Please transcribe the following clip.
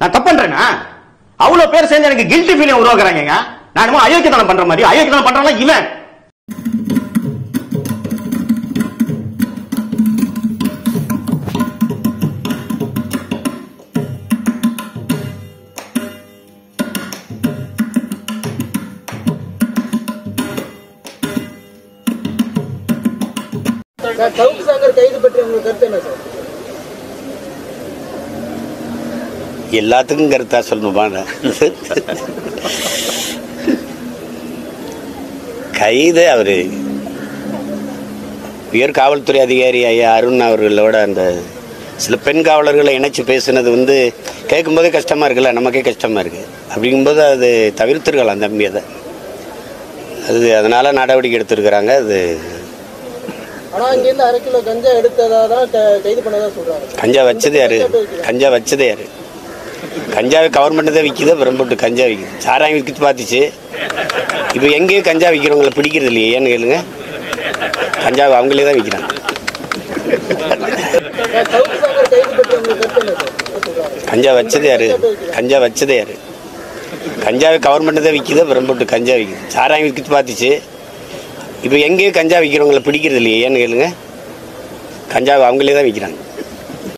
நான் தப்பு பண்றேனா? அவ்வளவு பேர் சேர்ந்து எனக்கு கில்ட்டி ஃபீலிங் உருவாக்குறாங்க. நான் என்னமோ அயோக்கியத்தனம் பண்ற மாதிரி. அயோக்கியத்தனம் பண்றானா இவன். எல்லாத்துக்கும் கருத்தா சொல்லணுமா? கைது அவரு உயர் காவல்துறை அதிகாரி ஐயா அருண் அவர்களோட அந்த சில பெண் காவலர்களை இணைச்சு பேசுனது கேட்கும்போதே கஷ்டமா இருக்குல்ல, நமக்கே கஷ்டமா இருக்கு. அப்படிங்கும்போது அது தவிர்த்திருக்கலாம் தம்பி. அது அதனால நடவடிக்கை எடுத்திருக்கிறாங்க. அது கஞ்சா வச்சது யாரு? கஞ்சா வச்சதே யாரு? கஞ்சாவை கவர்மெண்ட் தான் விற்கிது, பெரும்போட்டு கஞ்சா விற்கிது. சாராயம் விற்கிட்டு பார்த்துச்சு. இப்போ எங்கேயும் கஞ்சா விற்கிறவங்களை பிடிக்கிறது இல்லையே, ஏன்னு கேளுங்க. கஞ்சாவை அவங்களே தான் விற்கிறாங்க. கஞ்சா வச்சது யாரு? கஞ்சா வச்சதே யாரு? கஞ்சாவை கவர்மெண்ட் தான் விற்கிது, பெரும்போட்டு கஞ்சா விற்கிது. சாராயம் விற்கிட்டு பார்த்துச்சு. இப்போ எங்கேயும் கஞ்சா விற்கிறவங்களை பிடிக்கிறது இல்லையே, ஏன்னு கேளுங்க. கஞ்சாவை அவங்களே தான் விற்கிறாங்க.